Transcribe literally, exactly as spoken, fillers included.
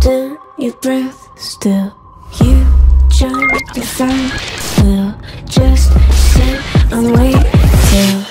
down your breath still. You trying to find, will just sit and wait till